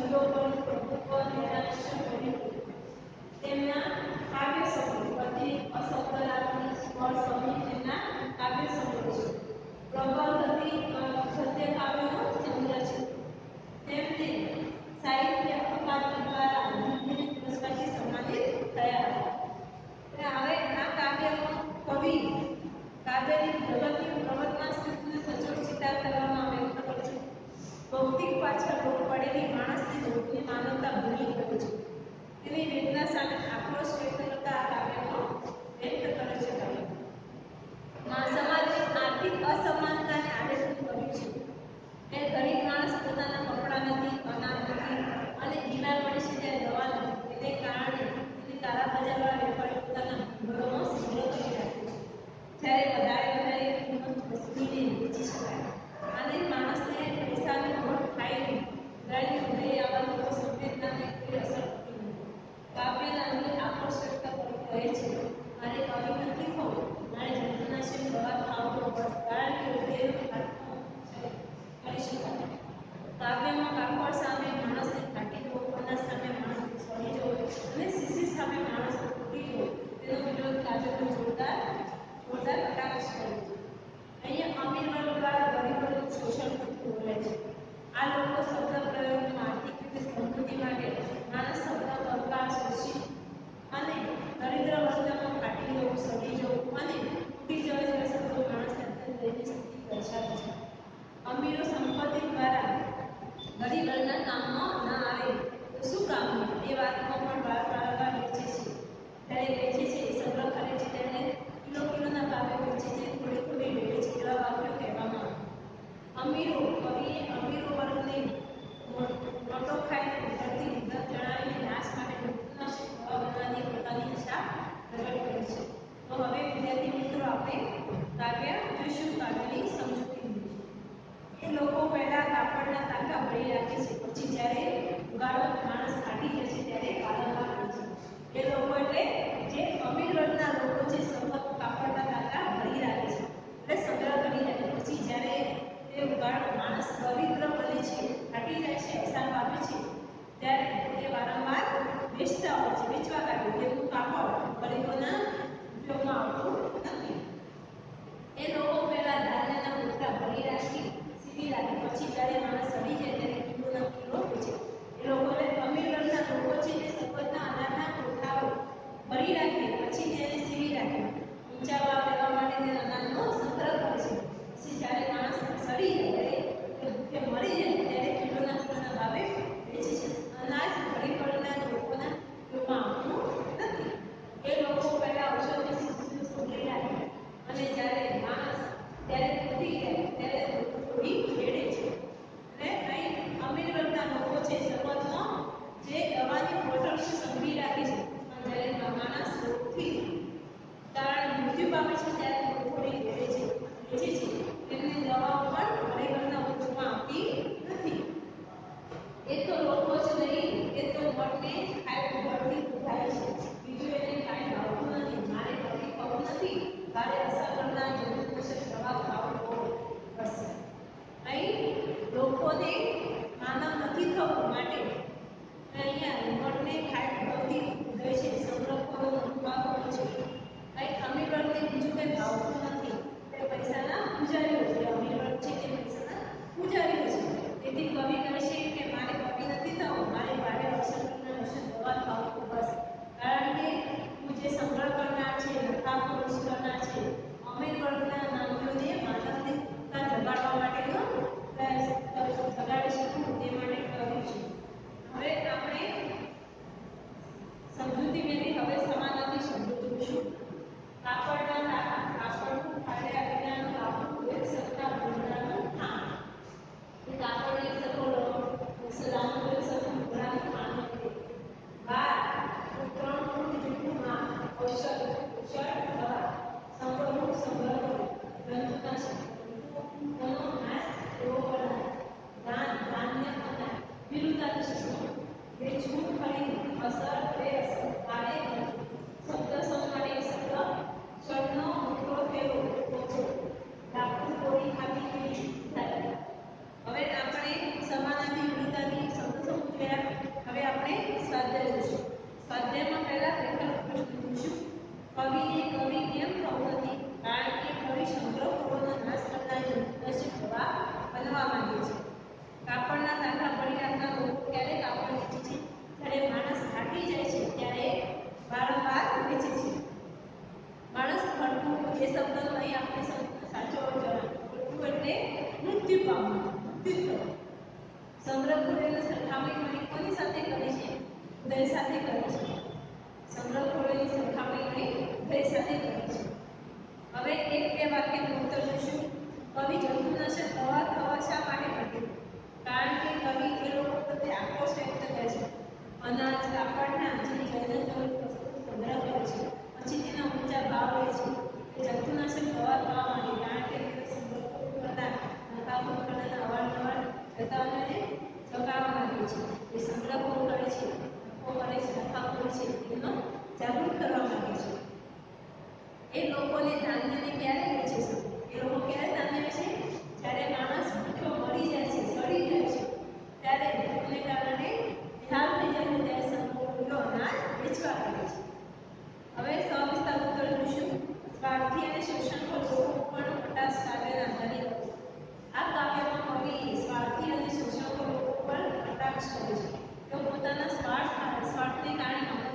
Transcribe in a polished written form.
સ્ત્રીઓ પર પ્રભુત્વ નિરાશા કરી તેમના કાવ્ય સંગ્રહ પતિ અસફળાની સ્વર સમિત તેમના કાવ્ય સંગ્રહ છે. પ્રબંધથી સત્ય કાવ્યનો સંગ્રહ છે. તેમને સાહિત્ય અકાદમી દ્વારા જ્ઞાનપીઠ પુરસ્કારથી સન્માનિત થયા હતા. હવે આ કાવ્યમાં કવિ કાવ્યની જગતની પ્રવર્તમાન સ્થિતિને સચોટ ચિતાર કરવામાં વ્યક્ત કરે છે. ભૌતિક પાછળ લોક પડેલી માણસની જોગની માનવતા ભૂલી ગયો છે. તેની વેદના સામે આક્રોશ વ્યક્ત કરતા આ કાવ્યમાં વ્યક્ત કરે છે. સમાજની આર્થિક અસમાનતાને આડેધડ કર્યું છે. એ ગરીબ માણસ પોતાના કપડા નથી, અનાજ નથી અને બીમાર પડે છે ત્યારે દવા નથી. તેને કારણે તેની કાળા બજારવાળા વેપારી પોતાના ઘરોનો સંગ્રહ કરી રાખે છે. જ્યારે વધારે કિંમત વસ્તુને વેચી શકાય અને માણસને પૈસાની ખોટ થાય નહીં. ગાયની હૃદય આવા લોકો સંવેદનાને કોઈ અસર થતી નથી. કાવ્યના અંગે આક્રોશ વ્યક્ત કરી કહે છે, મારે કવિ નથી થવું, મારે જંતુનાશક દવા ખાવું પડે. ગાયની હૃદયનો આત્મા કરી શકાય. કાવ્યમાં કાપડ સામે માણસને ફાટી જવું, અનાજ સામે માણસને સડી જવું અને શિશિર સામે માણસને તૂટી જવું, તેનો વિરોધ કાવ્યમાં જોરદાર પ્રકાશ કરે છે. અહીંયા અમીર વર્ગ દ્વારા ગરીબ વર્ગનું શોષણ થતું હોય છે. આ લોકો શબ્દ પ્રયોગમાં આર્થિક રીતે સમૃદ્ધિ માટે માણસ શબ્દ કંકાળ શોષિત અને દરિદ્ર વર્ગમાં ફાટી જવું, સડી જવું અને તૂટી જવા જેવા શબ્દો માણસને અત્યંત દૈનિક સ્થિતિ દર્શાવે છે. અમીરો સંપત્તિ દ્વારા ગરીબ વર્ગના કામમાં ના આવે તો શું કામનું એ વાતમાં પણ વારંવાર વેચે છે. ત્યારે વેચે છે, સંગ્રહ કરે છે, ત્યારે કિલોના ભાવે વેચે છે, થોડી વેચે છે, એવા વાક્યો કહેવામાં આવે. અમીરો કવિએ અમીરો વર્ગને મોટો ખાઈને ઉધરતી વિગત જણાવીને નાશ માટે જંતુનાશક દવા બનાવવાની પોતાની ઈચ્છા પ્રગટ કરી છે. તો હવે વિદ્યાર્થી મિત્રો આપણે કાવ્ય જોઈશું. કાવ્યની સમજૂતી એ લોકો પહેલા કાપડના તાકા ભરી રાખે છે, પછી જ્યારે ઉગાડો માણસ ફાટી જાય છે ત્યારે વારંવાર કરે છે. એ લોકો એટલે જે અમીર વર્ગના લોકો છે સખત કાપડના તાકા ભરી રાખે છે એટલે સંગ્રહ કરી રાખે. પછી જ્યારે તે ઉગાડો માણસ દરિદ્ર બને છે, ફાટી જાય છે, અવસાન પામે છે ત્યારે તે વારંવાર વેચતા હોય છે, વેચવા કાઢે. તેનું કાપડ ગરીબોના ઉપયોગમાં આવતું નથી. એ લોકો પહેલા ધાન્યના મુઠ્ઠા ભરી રાખી સીવી રાખે, પછી જ્યારે માણસ સડી જાય ત્યારે કિલોના કિલો વેચે. એ લોકોને અમીર વર્ગના લોકો છે તે સફળના અનાજના કોઠાઓ ભરી રાખે, પછી તેને સીવી રાખે, ઊંચા ભાવ લેવા માટે તે અનાજનો સંગ્રહ કરે છે. પછી જ્યારે માણસ સડી જાય કે મરી જાય ત્યારે કિલોના ભાવે વેચે છે. અનાજ ગરીબ વર્ગના લોકોના ઉપયોગમાં આવતું નથી. એ લોકો પહેલા ઔષધની શીશીઓ સંગ્રહી રાખે અને જ્યારે માણસ ત્યારે તૂટી જાય ત્યારે થોડી વેડે છે. અને અહીં અમીર વર્ગના લોકો છે શરૂઆતમાં જે દવાની બોટલ છે સંગ્રહી રાખે છે, પણ જ્યારે માણસ રોગથી કારણે મૃત્યુ પામે છે ત્યારે થોડી વેડે છે, વેચે છે. તેમની દવાઓ પણ ગરીબ વર્ગના ઉપયોગમાં આવતી નથી. એ તો લોકો જ નહીં, એ તો મઠને ખાય ઉભરતી થાય છે. બીજું એને કાંઈ ભાવતું નથી. મારે કવિ થવું નથી, મારે અસર કરનાર જંતુનાશક દવા ખાવું પડશે. અહીં લોકોને માનવ નથી થવું માટે અહીંયા મઠને ખાય ઉભરતી ઉધય છે, સંગ્રહ કરો, મનભાવો છે. અહીં અમીર વર્ગને બીજું કંઈ ભાવતું નથી. તે પૈસાના પૂજારીઓ છે. અમીર વર્ગ છે તે પૈસાના પૂજારીઓ છે. તેથી કવિ કહે છે કે મારે કવિ નથી થવું, મારે ભારે અસર કરનાર ઔષધ દવા ખાવું પડશે. કારણ કે હું જે સંગ્રહ કરનાર છે, નફાખોરી કરનાર છે, અમીર વર્ગના નામીઓને માનવની મુક્તતા જગાડવા માટેનો પ્રયાસ જગાડી શકું તે માટે કવિ છું. હવે આપણે સમજૂતી મેળવી. હવે સમાનાર્થી શબ્દો જોઈશું. કાપડના તાકા. કાપડ શબ્દનો અહીં આપણે સાચો જવાબ એટલે મૃત્યુ પામવું, મૃત્યુ થવું. સંગ્રહ ખોળેની સરખામણી કોની સાથે કરી છે? ઉદય સાથે કરી છે. સંગ્રહ ખોળેની સરખામણી ઉદય સાથે કરી છે. હવે એક બે વાક્યનું ઉત્તર જોઈશું. કવિ જંતુનાશક દવા થવા શા માટે નથી? કારણ કે કવિ એ લોકો પ્રત્યે આક્રોશ વ્યક્ત કરે છે. અનાજ, કાપડના જે જૈવજ્ઞ વસ્તુ સંગ્રહ કરે છે, પછી તેના ઊંચા ભાવ લે છે. એ જંતુનાશક દવા થવા માટે, કારણ કે તે સંગ્રહ કરતા નકામુખોના અવારનવાર ચેતવણીને ચકાવવા માંગે છે. એ સંગ્રહો કરે છે, નફો કરે છે, નફા કરે છે, તેનો જાગૃત કરવા માંગે છે. એ લોકોને ધાન્યને ક્યારે વેચે છે? એ લોકો ક્યારે ધાન્ય વેચે? જ્યારે માણસ ભૂખ્યો મરી જાય છે, સડી જાય છે, ત્યારે ભૂખને કારણે નિહાલ થઈ જાય છે, ત્યારે સંતો અનાજ વેચવા કરે છે. હવે સવિસ્તાર ઉત્તર જોઈશું. સ્વાર્થી અને શોષણખોર લોકો ઉપર મોટા કાવ્યના ધની લોકો. આ કાવ્યમાં કવિ સ્વાર્થી અને શોષણખોર લોકો પર કટાક્ષ કરે છે. તેઓ પોતાના સ્વાર્થને કારણે